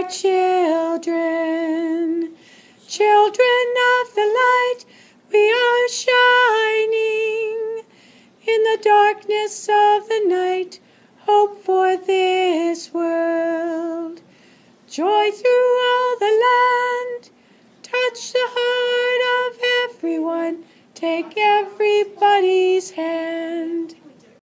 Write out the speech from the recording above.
children. Children of the light, we are shining in the darkness of the night. Hope for this world. Joy through all the land. Touch the heart of everyone. Take everybody's hand.